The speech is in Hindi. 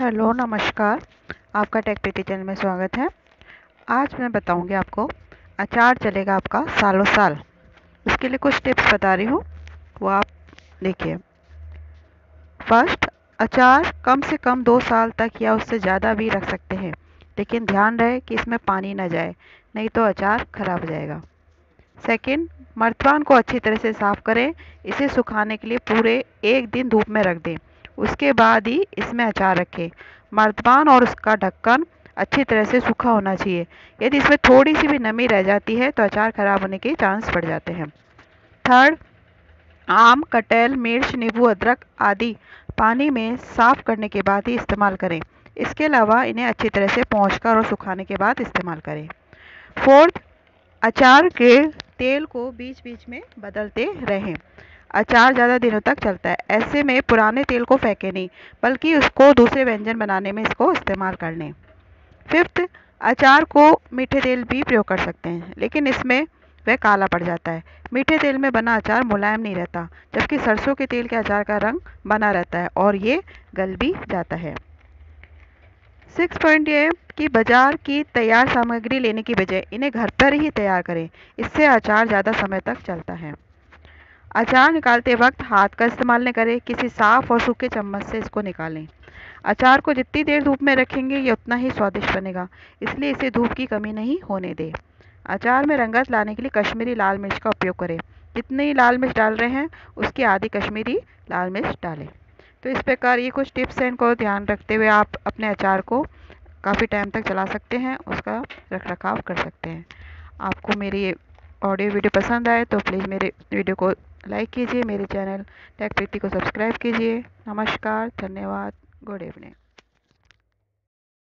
हेलो नमस्कार। आपका टेक प्रीति चैनल में स्वागत है। आज मैं बताऊंगी आपको अचार चलेगा आपका सालों साल। उसके लिए कुछ टिप्स बता रही हूँ, वो आप देखिए। फर्स्ट, अचार कम से कम 2 साल तक या उससे ज़्यादा भी रख सकते हैं, लेकिन ध्यान रहे कि इसमें पानी ना जाए, नहीं तो अचार खराब हो जाएगा। सेकंड, मर्तबान को अच्छी तरह से साफ़ करें। इसे सुखाने के लिए पूरे 1 दिन धूप में रख दें, उसके बाद ही इसमें अचार रखें। मर्तबान और उसका ढक्कन अच्छी तरह से सूखा होना चाहिए। यदि इसमें थोड़ी सी भी नमी रह जाती है तो अचार खराब होने के चांस बढ़ जाते हैं। थर्ड, आम, कटहल, मिर्च, नींबू, अदरक आदि पानी में साफ़ करने के बाद ही इस्तेमाल करें। इसके अलावा इन्हें अच्छी तरह से पोंछकर और सुखाने के बाद इस्तेमाल करें। फोर्थ, अचार के तेल को बीच बीच में बदलते रहें। अचार ज़्यादा दिनों तक चलता है। ऐसे में पुराने तेल को फेंकें नहीं, बल्कि उसको दूसरे व्यंजन बनाने में इसको इस्तेमाल कर लें। फिफ्थ, अचार को मीठे तेल भी प्रयोग कर सकते हैं, लेकिन इसमें वह काला पड़ जाता है। मीठे तेल में बना अचार मुलायम नहीं रहता, जबकि सरसों के तेल के अचार का रंग बना रहता है और ये गल भी जाता है। 6 पॉइंट ये कि बाजार की तैयार सामग्री लेने की बजाय इन्हें घर पर ही तैयार करें। इससे अचार ज़्यादा समय तक चलता है। अचार निकालते वक्त हाथ का इस्तेमाल न करें, किसी साफ और सूखे चम्मच से इसको निकालें। अचार को जितनी देर धूप में रखेंगे ये उतना ही स्वादिष्ट बनेगा, इसलिए इसे धूप की कमी नहीं होने दें। अचार में रंगत लाने के लिए कश्मीरी लाल मिर्च का उपयोग करें। जितनी लाल मिर्च डाल रहे हैं उसकी आधी कश्मीरी लाल मिर्च डालें। तो इस प्रकार ये कुछ टिप्स हैं, इनको ध्यान रखते हुए आप अपने अचार को काफ़ी टाइम तक चला सकते हैं, उसका रख रखाव कर सकते हैं। आपको मेरी ये ऑडियो वीडियो पसंद आए तो प्लीज़ मेरे वीडियो को लाइक कीजिए, मेरे चैनल टेक प्रीति को सब्सक्राइब कीजिए। नमस्कार, धन्यवाद, गुड इवनिंग।